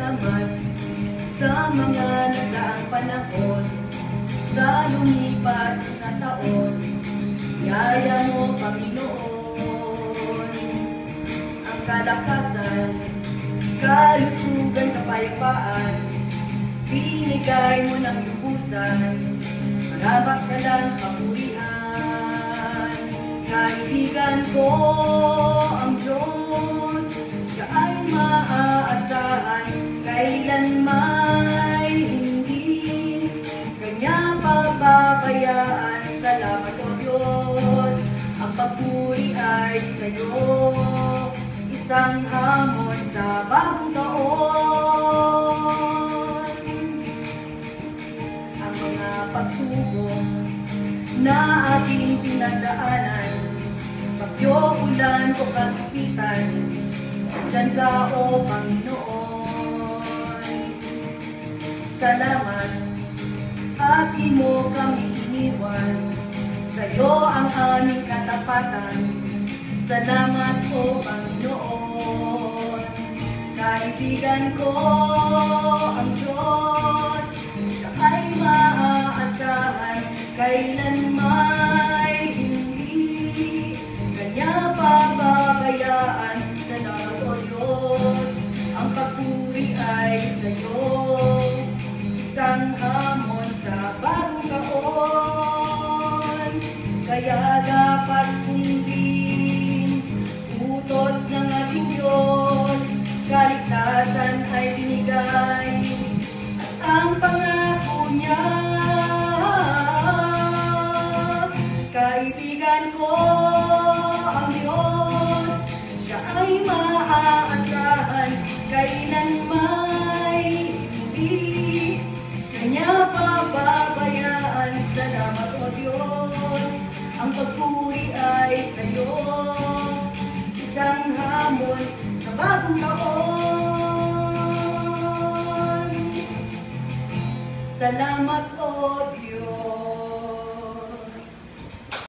salamat sa mga nagdaang panahon, sa lumipas na taon. Yaya mo, Panginoon, ang kalakasan, kalusugan, kapayapaan, binigay mo ng lubusan, marabak ka lang papurihan. Kaibigan ko ang Diyos, siya ay maaasahan, kailanman hindi kanya pababayaan. Salamat o Diyos, ang papuri ay sa'yo, isang hamon sa bagong taon. Ang mga pagsubok na ating pinagdaanan, bagyo, ulan o kagipitan, diyan ka o Panginoon. Salamat at di mo kami iniwan, sa'yo ang aming katapatan. Salamat o Panginoon. Kaibigan ko ang Diyos, siya ay maaasahan, kailanman hindi kanya pababayaan. Salamat o Diyos, ang papuri ay sa'yo, isang hamon sa bagong taon. Kaya dapat sundin utos ng ating Diyos, kaligtasan ay binigay at ang pangako niya. Kaibigan ko ang Diyos, siya ay maaasahan, kailanman hindi kanya pababayaan. Salamat o Diyos, ang pagpuri ay sa'yo, isang hamon sa bagong taon. Salamat o